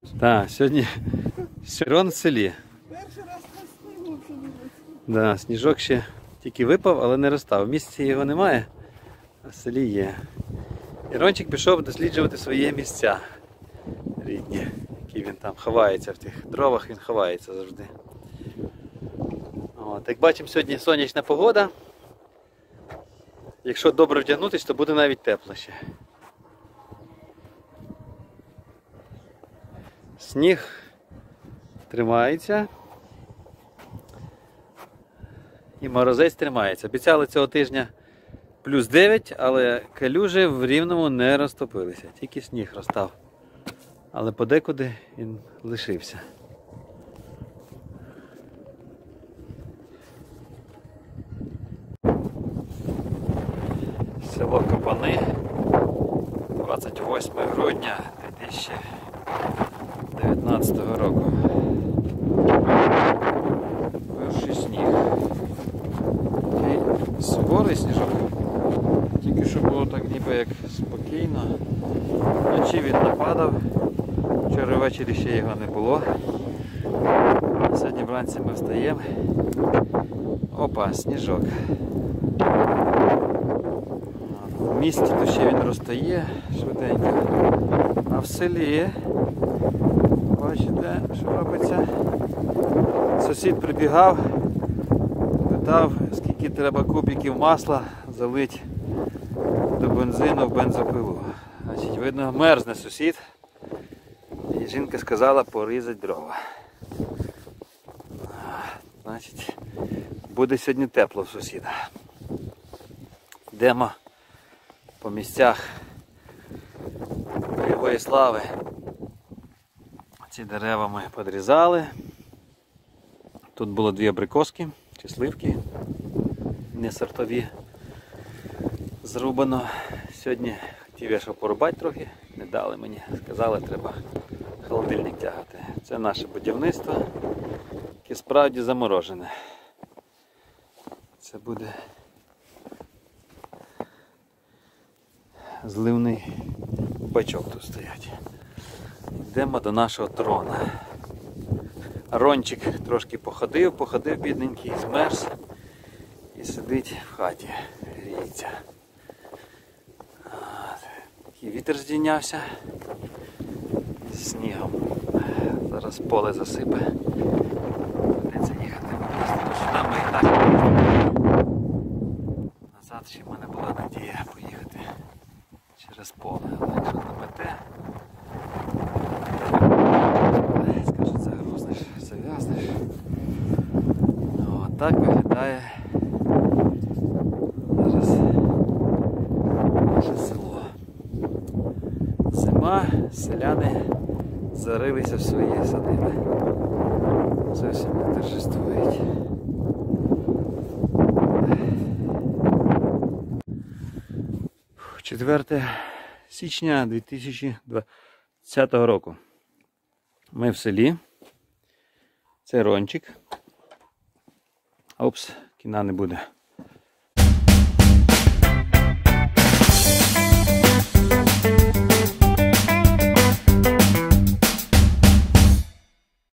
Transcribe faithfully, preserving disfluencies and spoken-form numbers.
Так, сьогодні Сирон в селі. Перший раз на снігу взагалі. Да, сніжок ще тільки випав, але не розстав. В місті його немає, а в селі є. Ірончик пішов досліджувати свої місця рідні, які він там ховається в тих дровах, він ховається завжди. От, як бачимо, сьогодні сонячна погода. Якщо добре вдягнутися, то буде навіть тепло ще. Сніг тримається. І морозець тримається. Обіцяли цього тижня плюс дев'ять, але калюжі в Рівному не розтопилися. Тільки сніг розтав. Але подекуди він лишився. Село Копани, двадцять восьме грудня дві тисячі дев'ятнадцятого року. Перший сніг. Такий суворий сніжок. Тільки що було так ніби як спокійно. Вночі він нападав. Вчора ввечері ще його не було. Сьогодні вранці ми встаємо. Опа, сніжок. В місті то ще він розтає швиденько. А в селі, бачите, що робиться? Сусід прибігав, питав, скільки треба кубиків масла залити до бензину в бензопилу. Значить, видно, мерзне сусід. І жінка сказала порізати дрова. Значить, буде сьогодні тепло в сусіда. Йдемо по місцях бойової слави. Ці дерева ми підрізали. Тут було дві абрикоски, чи сливки, не сортові. Зрубано. Сьогодні хотів я що порубати трохи, не дали мені. Сказали, треба холодильник тягати. Це наше будівництво, яке справді заморожене. Це буде зливний бачок тут стоять. Йдемо до нашого трона. Рончик трошки походив, походив бідненький, змерз і сидить в хаті, гріється. Такий вітер здійнявся з снігом. Зараз поле засипе. Придеться їхати просто сюди, ми і так. Назад ще в мене була надія поїхати через поле, але якщо намете, скаже, загрузнеш, зав'язнеш. Отак виглядає зараз наше село. Зима, селяни зарилися в свої садиби. Зовсім не торжествують. четверте січня дві тисячі двадцятого року. Ми в селі. Це Рончик. Опс, кіна не буде.